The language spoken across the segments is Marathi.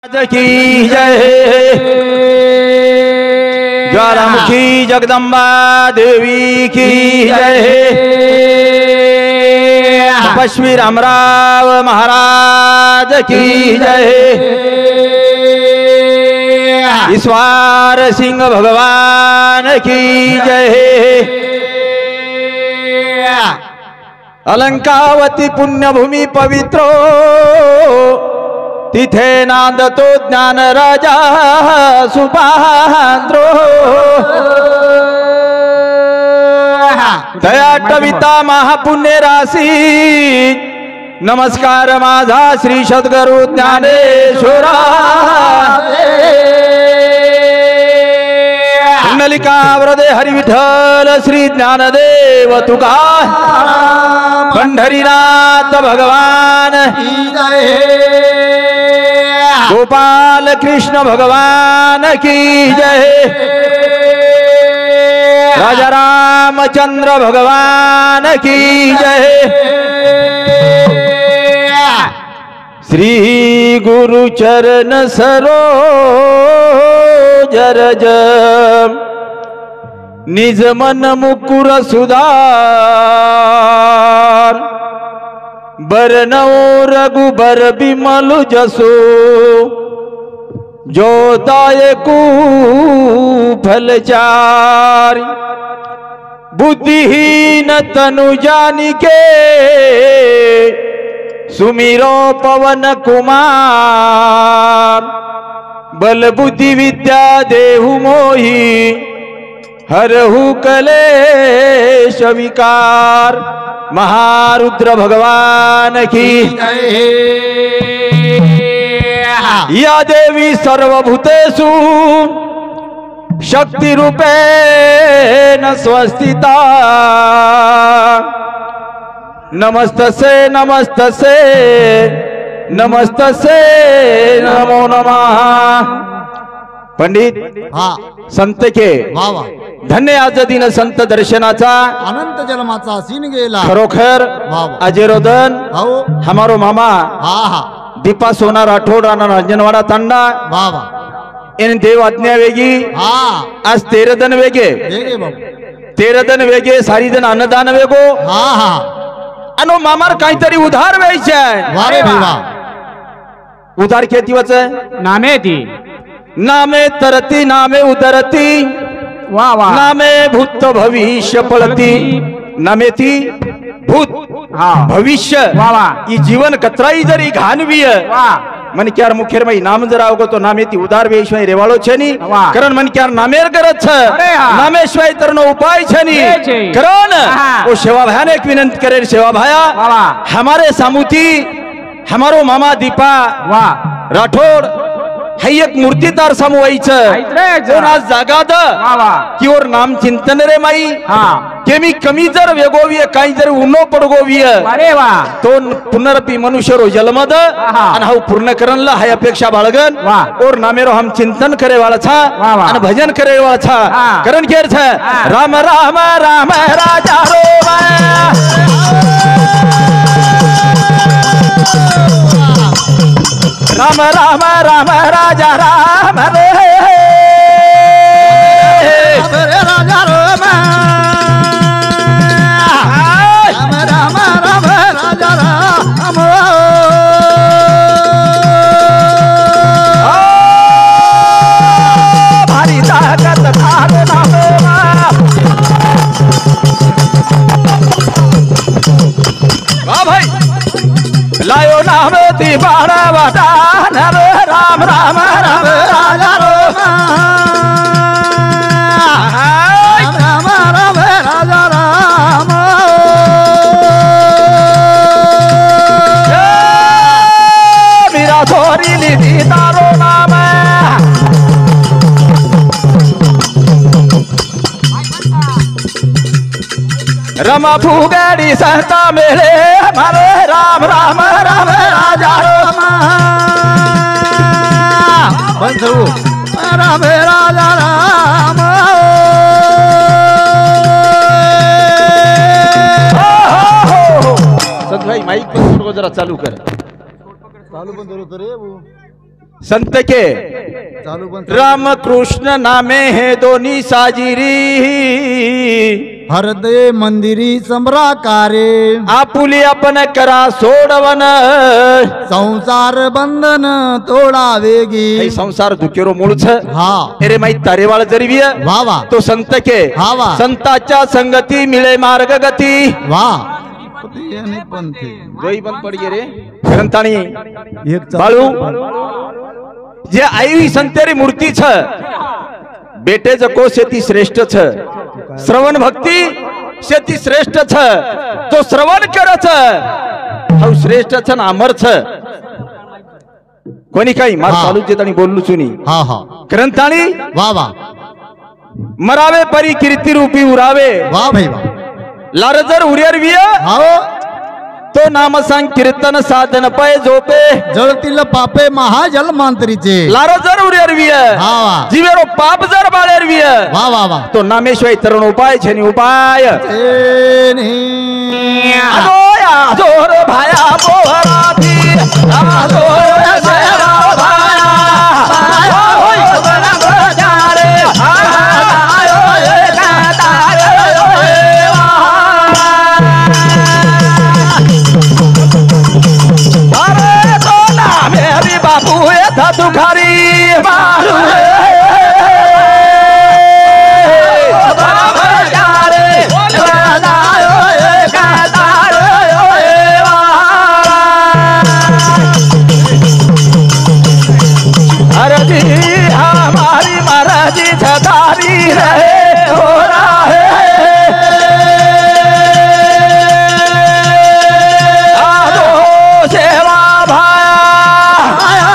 की जय। ज्वालामुखी जगदम्बा देवी की जय। तपस्वी रामराव महाराज की जय। ईश्वर सिंह भगवान की जय। अलंकावती पुण्यभूमी पवित्रो तिथे नांदतो ज्ञान राजा सुपांद्रो। दयाटविता महापुण्य राशी नमस्कार माझा श्री सद्गुरु ज्ञानेश्वरा। कुंडलिका वरदे हरि विठ्ठल श्री ज्ञानदेव तुका पंढरीनाथ भगवान गोपाल कृष्ण भगवान की जय। राजा रामचंद्र भगवान की जय। श्री गुरु चरण सरोज रज निज मन मुकुर सुधार। बरनौ रघुबर बिमल जसो जो दायकु फलचार। बुद्धिहीन तनु जानिके सुमिरो पवन कुमार। बल बुद्धि विद्या देहु मोहि हरहु कलेश विकार। महारुद्र भगवान की या देवी सर्वभूतेषु शक्ति रूपेण स्वस्थिता। नमस्तसे नमस्तसे नमस्तसे नमो नमः। पंडित संत के धन्य आज दिन संत दर्शनाचा अनंत जन्माचा सीन गेला। खरोखर अजयरोदन हमारो मामा दीपा सोना राठोड राणा रंजनवाडा तांडा इन देव आज्ञा वेगी आज 13 दिन वेगे 13 दिन वेगे सारी दिन अन्नदान वेगो अनो मामार काहीतरी उधार व्हायचे। उधार किती वाच नामे ती नामे तरती नामे उतरती वा वा नामे भूत भविष्य पळती। नामे ती भूत भविष्य वा वा ई जीवन कतराई जरी घानवीय मन क्यार मुखेर मई नाम जर आवगो तो नामे ती उधार वेश्वय रेवाळो छेनी कारण मन क्यार नामेर करत छ नामेश्वय तरनो उपाय छेनी करण ओ सेवा भयान एक विनंती करे सेवा भाया हमारे सामुती हमारो मामा दीपा राठोड हाई एक मूर्तीदार समवायचं आज जागा द की और नाम चिंतन रे माई केमी कमी जर वेगोविय काही जर उन्नो पडगोविय तो पुनरपी मनुष्य रो जन्म द आणि हाऊ पूर्ण करणला हाय अपेक्षा बाळगन और नामेरो हम चिंतन करे वाला छा आणि भजन करे वाला छा करण केर छ राम राम राम राजा रो राम राम राम राजा राम रे राजा राम राम राम राजा राम। भारी ताकत धार नाम वाह भाई लायो नाम ती बाड़ा वाटा राम राम राम राजा राम राम राम राजा राम। मेरा छोरी ली तारो नाम रमा फुगड़ी सहता मेरे हमारे राम राम राम राजा राम। राम राजा राम सद भाई माइक पे जरा चालू कर। चालू बंद होतो रे वो संत के चालू पण राम कृष्ण नामे हे दोन्ही साजिरी हृदय मंदिरी सम्राकारे आपुली आपण करा सोडवन संसार बंधन तोडा वेगी हे संसार दुखेरो मूळच हा अरे माई तारेवाळ जरी वा वा तो संत के हा वा संताच्या संगती मिळे मार्ग गती वा आणि पंथी जोई बंद पडी रे ग्रंथाणी एक बाळू जे आई संतेरी मूर्ती छ बेटे जको शेती श्रेष्ठ छ श्रवण भक्ती शेती श्रेष्ठ छ तो श्रवण करच हौ श्रेष्ठ छ ना अमर छ कोणी काही मार चालू जेतानी बोललो सुनी हा हा ग्रंथाणी वा वा मरावे परी कीर्ती रूपी उरावे वा भाई वा लारजर उरेरविय हा तो नाम संकीर्तन साधन पय झोपे जळतील पापे महाजल मांत्रीचे लारजर उरेरविय हा वा जीवेरो पाप जर बाळेरविय वा वा वा तो नामेश्वरी तरुण उपाय छेनी उपाय आजोया जोर भाया बोहराती आजोया सेवा भाया होय बना बजारे आयो एका तारे अरे तो ना मेरी बापू येता तुखारी मारू हमारी महाराजी छदारी रहे हो रहे आदो सेवा भाया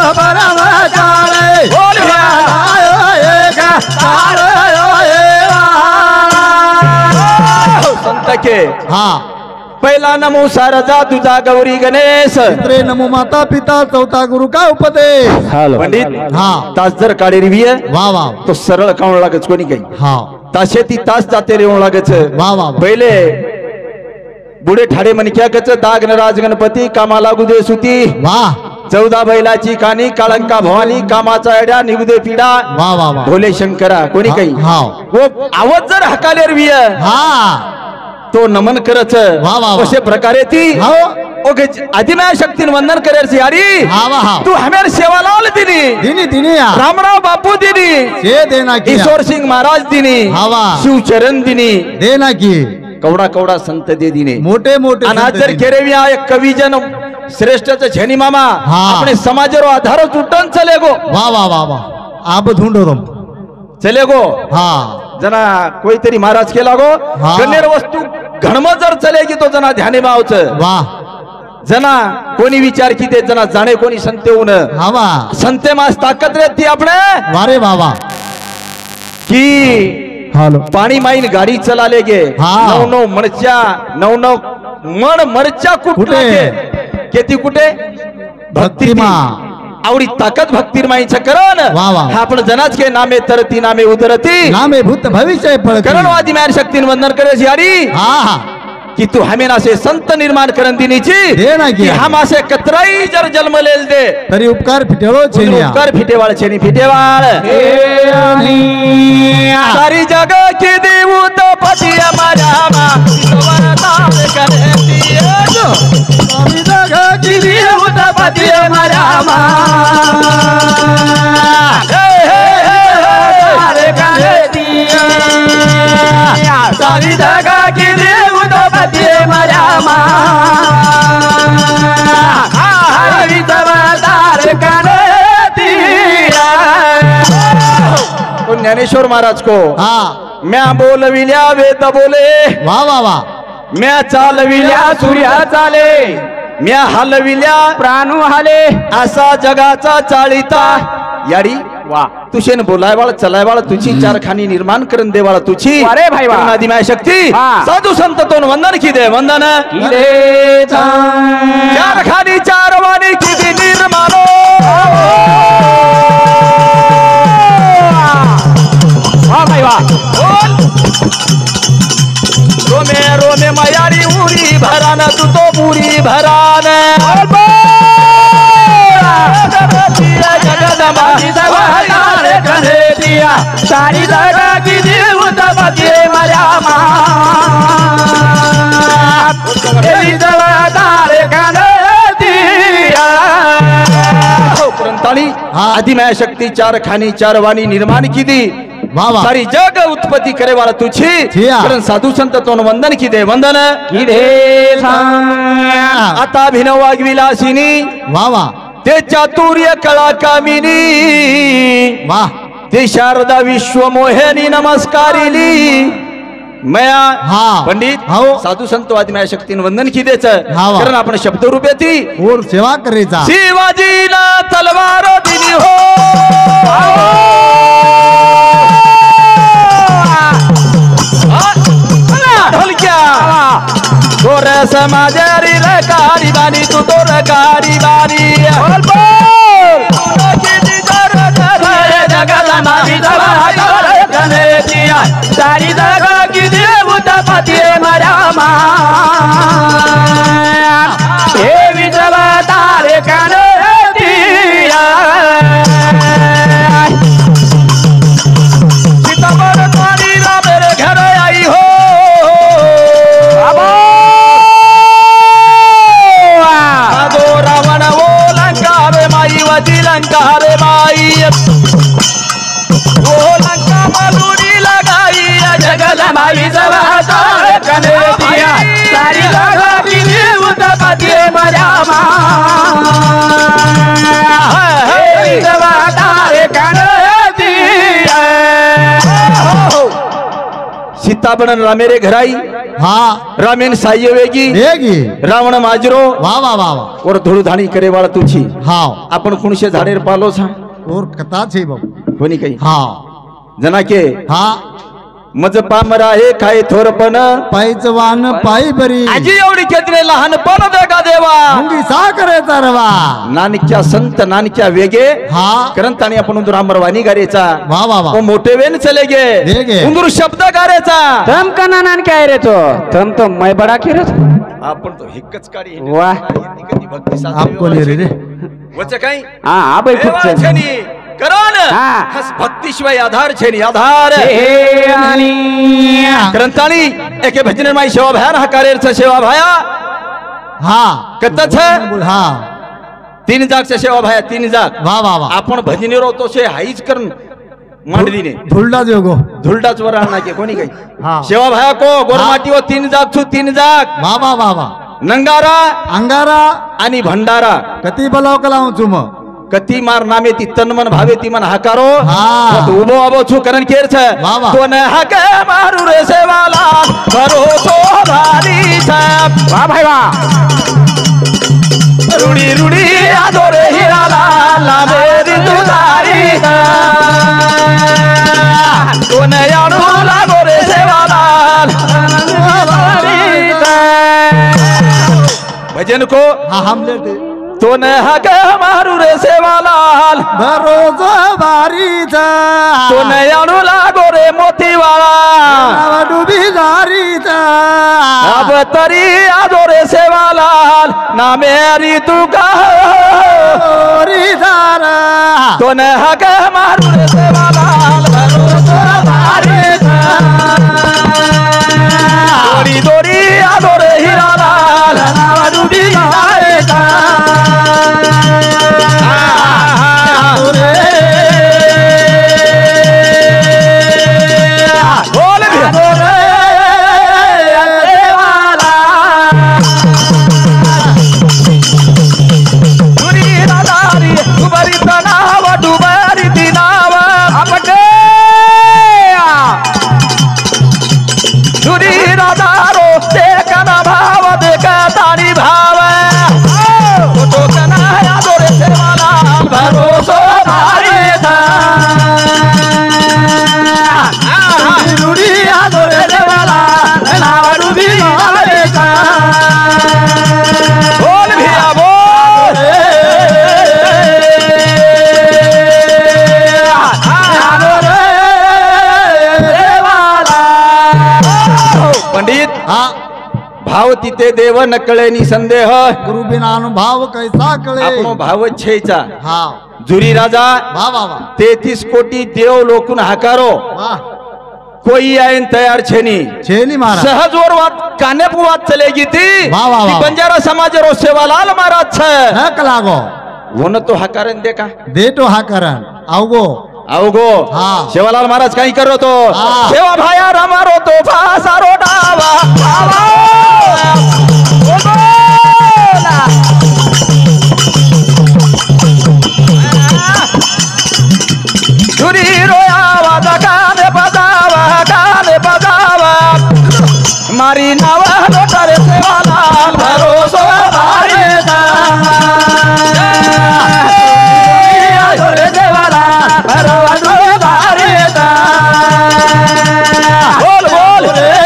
संत के हा पहिला नमो सारजा तुझा गौरी गणेश तिसरे नमो माता पिता चौथा गुरु का उपदेश पंडित हा तास जर काढे रिवी वा वा तो सरळ काढून लागत कोणी काही हा ताशे ती तास जाते रेवून लागत वा वा वा. पहिले बुडे ठाडे मनक्या कच दाग नराज गणपती कामा लागू दे सुती वा 14 बैलाची कानी काळंका भवानी कामाचा एड्या निगू दे पिडा वा वा वा भोले शंकरा कोणी काही हा वो आवाज जर हकाले रिवी हा तो नमन करच वा वा. अशे प्रकारे ती हो ओके आदिमाय शक्ती वंदन करेल यारी हा वा हा तू हमेर सेवा लावल दिनी दिनी दिनी या रामराव बापू दिनी से देना की ईश्वर सिंह महाराज दिनी हा वा. शिवचरण दिनी देना की कवडा कवडा संत दे दिने मोठे मोठे आणि आज संत जर दिनी. केरेविया एक कविजन श्रेष्ठच झेनी मामा हा. अपने समाजरो आधार उठन चले गो वा वा वा वा आप ढूंढो तुम चले गो हा जना कोणीतरी महाराज केला गो हा. गणेर वस्तू घणम जर चलेगी तो जना ध्याने मावच वा जना कोणी विचार की ते जना जाणे कोणी संते होऊन हा वा संते मास ताकद रहती आपणे वारे वा वा की हालो पाणी माईन गाडी चलाले गे हा. 9 मरच्या 9 मन मरच्या कुठे? किती कुठे भक्तिमा आवडी ताकद भक्तिरमाईच्या करण वा वा. हा आपण जनाच के नामे तरती नामे उदरती नामे भूत भविष्य फळ करणवादी मॅन शक्तीन वंदन करे यारी हा हा कि तू हमें असे संत निर्माण करण दिनीची दे ना की. की हम असे कतराई जर जन्म लेल दे तरी उपकार फिटेलो छेनिया उपकार फिटेवाळ छेनी फिटेवाळ सारी जग की देवूत पती माझ्या वरदान करती स्वामी जग की देवूत पती माझ्या सारी जग की देवूत पती माझ्या ज्ञानेश्वर महाराज को हा म्या बोलविल्या वेद बोले वा वा वा म्या चालविल्या सूर्या चाले म्या हलविल्या प्राणू हाले असा जगाचा चाळीता यारी वा तुझेन बोलाय बाळ चलाय बाळ तुझी चार खानी निर्माण करून दे बाळ तुझी अरे भाई वा. आदिमाय शक्ती हा. साधू संत तोन वंदन की दे वंदन चार खानी चार वाणी किती निर्माण वा भाई वा रोमे रोमे मयारी उरी भरान तू तो पुरी भरान माझी जबादार कने दिया सारी जगा की जीव तबके मजा मा तेरी जबादार कने दिया ग्रंथाली आदिमाया शक्ती चार खानी चार वाणी निर्माण की दी वाह सारी जग उत्पत्ति करे वाला तुझी छिया. कारण साधू संत तो वंदन की दे वंदन की दे आता अभिनव वाग्विलासिनी वाह वाह ते चातुर्य कला कामिनी वाह ते शारदा विश्व मोहिनी नमस्कारिली मया हा. पंडित हो. साधू संत आदिमाया शक्तीने वंदन की देच हा वा. कारण आपण शब्द रूपे ती और सेवा करायचा शिवाजीला तलवार दिली हो ढोलक्या तोर समाजारी कारी बानी तू तोर कारी बानी बोल बोल सारी जगा की देवता पती मरा हे विजवा तारे कान दिया सीतावर तारी रा मेरे घर आई हो आगो रावण वो लंका रे माई वजी लंका रे माई वो लंका मधुरी लगाई जगल माई जवादार कने दिया सारी जगह की देवता पति मजा जवादार कने दिया सीता बनन रामेरे घराई हा रामेन साह्य वेगी हेगी रावण माजरो वाह वाह वाह वाह और धूळ धाणी करे वाला तुझी हा आपण कुणशे झाडेर पालो छा और कथा छे बाबू कोणी काही हा जना के हा मज पामरा हे काय थोरपण पायचवान पायी बरी आजी एवढी केतने लहानपण दे का देवा मुंगी सा करायचा रवा नानक्या संत नानक्या वेगे हा करंतानी आपण उंदूर अमरवाणी गारेचा वाह वाह वाह वो मोठे वेन चले गे देगे. उंदूर शब्द गारेचा तम का नानान काय रे तो तम तो मैं बड़ा के रे आपण तो हिक्कच काढी वाह. कधी भक्ती आपको ले रे रे वच काही हा आबै खूप देवा छेनी करण हा. हस भक्ती शिवाय आधार छेनी आधार हे आणि ग्रंथानी एके भजन माई सेवा भया हा कार्यरचा सेवा भया हा कतच हा तीन जागच्या सेवा भया तीन जाग वाह वाह वाह आपण भजनी तो शे हाईच करण मांडदीने धुलडा जोगो धुलडाच वर आणा के कोणी काही हा सेवा भया को गोरमाटी व तीन जाग छु तीन जाग वाह वाह वाह वाह नंगारा अंगारा आणि भंडारा कती बलाव कलाव चुम कती मार नामे ती तन मन भावे ती मन हाकारो हा. तो उभो अबो छु करण केर छ वाह वाह. तो न हके मारू रे सेवाला भरोसो भारी छ वाह भाई वाह रुडी रुडी आदोरे हिराला लामेरी तुदारी तो न याडू लागो रे सेवाला भजन को हा हम लेते तो न हके मारू रे सेवालाल भरोसा भारी था तो न याडू लागो रे मोतीवाला डुबी जारी था अब तरी आदोरे सेवालाल ना मेरी तू री धारा तो न हके मारू रे सेवालाल भरोसा भारी था दोरी दोरी आदोरे हिरालाल ना डूबी जाए था बोल भी दुरी दादारी दुबरी तनाव दुबरी दिनाव आपटे दुरी दादारो देखना भाव देखा तानी भाव तो कना यादोरे सेवाला भरोसा भारी था रुडी यादोरे सेवाला नावडू भी भारी था बोल भिया बोल यादोरे सेवाला पंडित हा भाव तिथे देव नकळे नि संदेह गुरु बिना अनुभव कैसा कळे आपणो भाव छेचा हा जुरी राजा वाह वाह वाह 33 कोटी देव लोकून हाकारो वाह कोई आयन तैयार छेनी छेनी महाराज सहज और बात काने पर बात चलेगी थी वाह, वाह, कि वाह। बंजारा समाज रो सेवालाल महाराज छे हक लागो वो न तो हाकारन देखा देतो हा करण आवगो आवगो हाँ। सेवालाल महाराज काही करो तो हाँ। सेवा भाया रमारो तो फासारो डावा जुरी रोयावा गाने बजावा मारी नावा लोटारे सेवालाल भरोसा भारे दा बोल बोल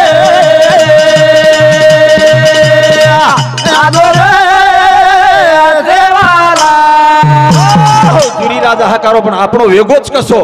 जुरी राजा हा कारो पण आपणो वेगोच कसो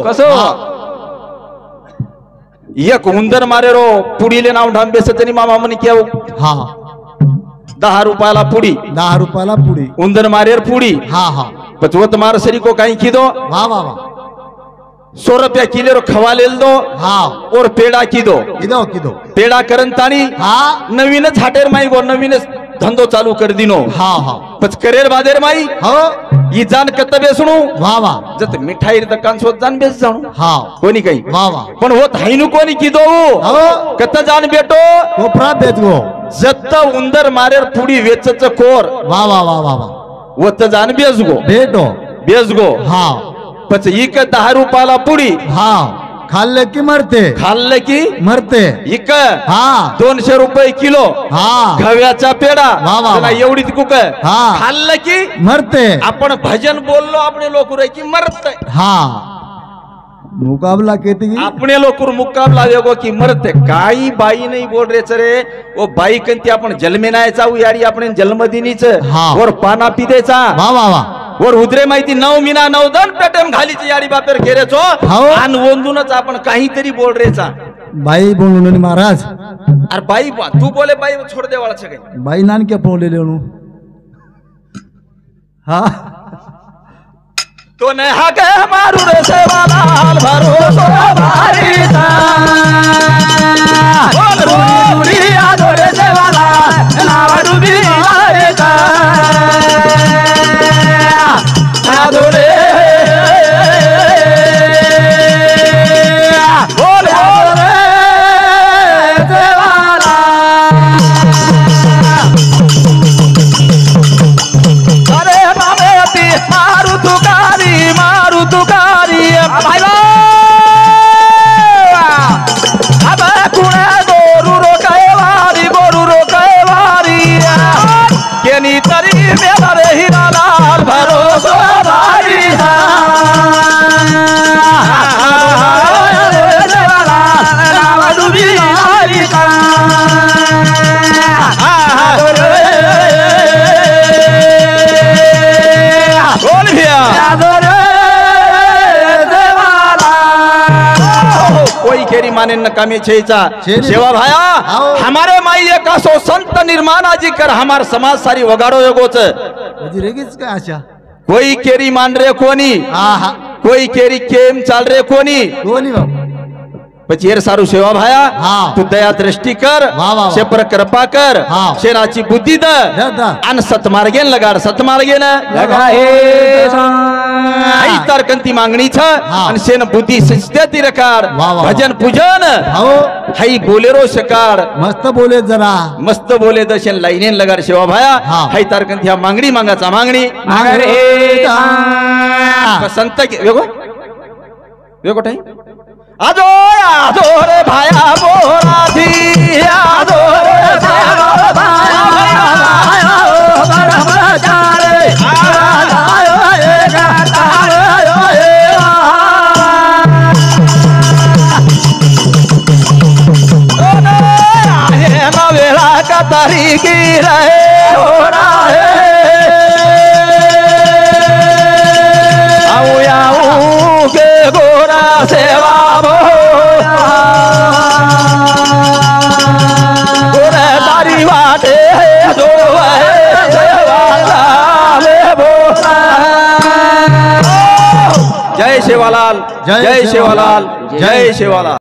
एक उंदर मारे रो पुडीले नाव ढांबे सतनी मामा म्हणे की हा 10 रुपयाला पुडी 10 रुपयाला पुडी उंदर मारेर पुडी हा हा पचवत मार सरी को काही कीदो वाह वाह वाह 100 रुपया किले रो खवा लेल दो हा और पेड़ा कीदो किदो किदो पेड़ा करन ताणी हा नवीनच हाटेर माई गो नवीनच धंदो चालू कर दिनो हा हा पच करेर बादेर माई हो ई जान कत बेसणू वाह वाह जत मिठाई दुकान सोत जान बेस जाणू हा कोणी काही वाह वाह पण होत हायनु कोणी कीदो हो कत जान बेटो कोपरा देत गो जत्त उंदर मारेर पुडी वेचच कोर वाह वाह वाह वाह वाह वत जान बेस गो भेटो हा पच इक 10 रुपयाला पुडी हा खाल्ले की मरते खाल्लं की मरते इक हा 200 रुपये किलो हा गव्याचा पेढा वा, वा, त्याला वा. एवढीच कुक हा. खाल्लं की मरते आपण भजन बोललो आपले लोक रे की मरत हा मुकाबला कहती की अपने लोग मुकाबला देखो कि मरते काई बाई नहीं बोल रहे चरे वो बाई कंती आपण जन्मे नाही चाऊ यारी आपण जन्मदिनीच हा. और पाना पिदेचा वाह वाह वाह और उदरे माहिती 9 मीना 9 दन पेटम घालीची याडी बापेर केरेचो हो. आन वंदूनच आपण काहीतरी बोल रेचा बाई बोलून महाराज अरे बाई तू बोले बाई छोड़ दे वाला छे बाई नान क्या बोले लेणू हा तो नहा के मारू रे सेवालाल भरोसा भारी ता बोल रूड़ी आदो रे सेवालाल नावा डूबी मारे ता आदो रे बोल बोल रे सेवालाल अरे मामे अति मारू तुकारी भाई अब कुणे गोरू रो कैवारी केनी तरी मेरा रे हीरा लाल भरोसा भारी बोल भैया कोई केरी माने नकामी छेचा सेवा भाया आओ. हमारे माई एक असो संत निर्माणाजी कर हमार समाज सारी वगाडो योगोच रेगीच काय आशा कोई केरी मान रे कोणी हा हा कोई केरी केम चाल रे कोणी दोन्ही बाबू पचेर सारू सेवा भाया हा. तू दया दृष्टी कर वा, वा, वा. शेपर कृपा कर हा. शेराची बुद्धी द दा. आणि सतमार्गेन लगाड सतमार्गेन लगा आई तर कंती मागणी छ हा. आणि शेन बुद्धी संस्थिती रकार वा, वा. भजन पूजन हो हाई बोलेरो शकार मस्त बोले जरा मस्त बोले दशन लाईनेन लगाड सेवा भाया हा. हाई तर कंती ह्या मागणी मागाचा मागणी संत वेगो वेगो टाई आजो आजो रे भाया बोरा धी आजो रे भाया भाया बरबचारे आयो ए गातायो ए ओने आहे ना वेला का तारीखी रहे हो रहा आऊ के गोरा सेवा गोरे तारी वाटे जो सेवा बोला शेवालाल जय शेवालाल जय शेवालाल।